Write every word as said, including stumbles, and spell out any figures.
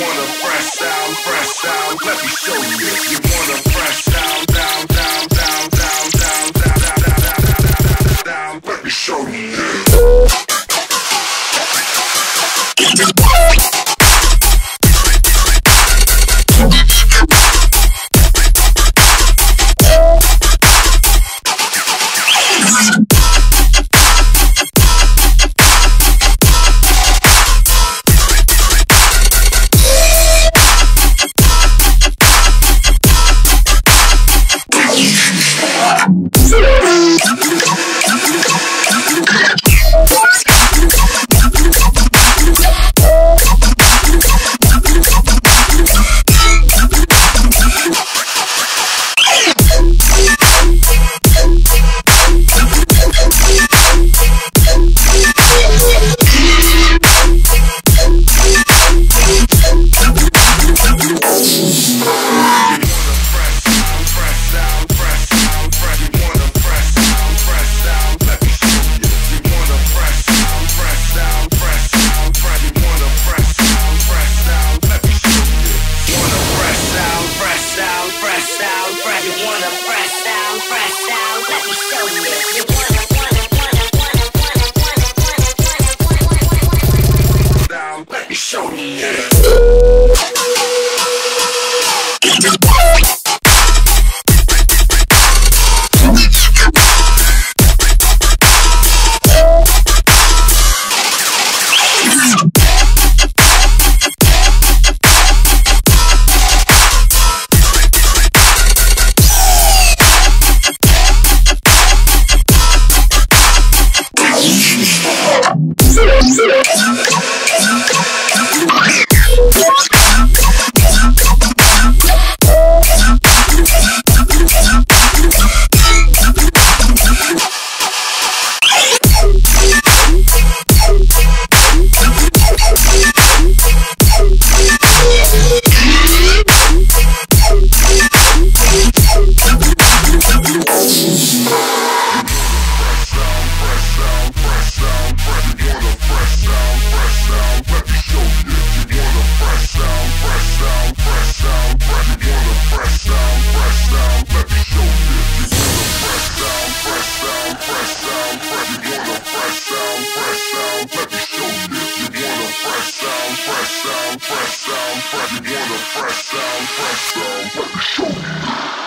want a fresh sound, fresh sound, let me show you. You want a fresh sound, down, down, down, down, down, down, down, down, down, down, down, let me show you. Fresh sound, fresh sound, fresh sound, fresh sound, let me show you.